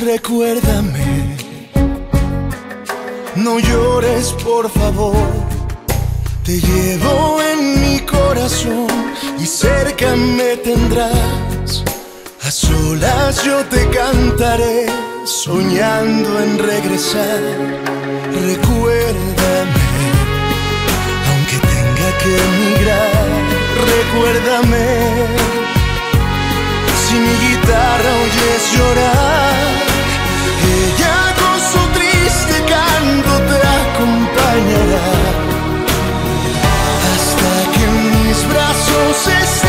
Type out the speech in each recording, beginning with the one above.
Recuérdame, no llores por favor. Te llevo en mi corazón y cerca me tendrás. A solas yo te cantaré, soñando en regresar. Recuérdame, aunque tenga que emigrar. Recuérdame, si mi guitarra oyes llorar, ella con su triste canto te acompañará hasta que en mis brazos estés.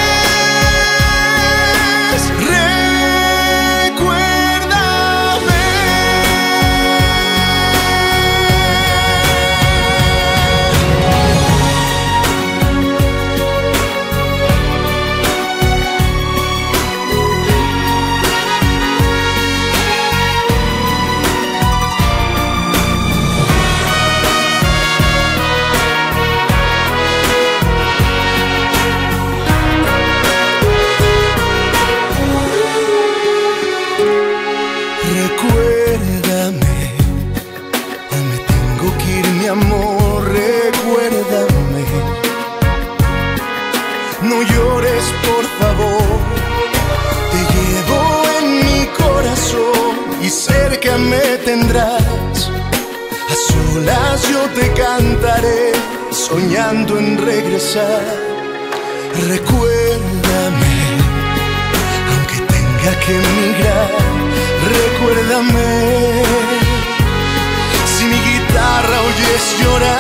Recuérdame, hoy me tengo que ir, mi amor, recuérdame. No llores, por favor, te llevo en mi corazón y cerca me tendrás. A solas yo te cantaré, soñando en regresar. Recuérdame, aunque tenga que emigrar. Recuérdame, si mi guitarra oyes llorar.